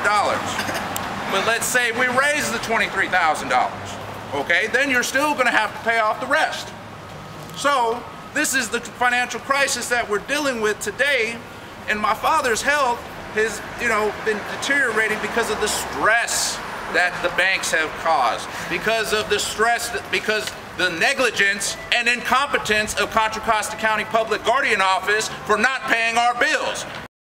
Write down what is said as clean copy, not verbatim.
But let's say we raise the $23,000, okay? Then you're still gonna have to pay off the rest. So this is the financial crisis that we're dealing with today, and my father's health has, been deteriorating because of the stress that the banks have caused, because of the stress, because the negligence and incompetence of Contra Costa County Public Guardian Office for not paying our bills.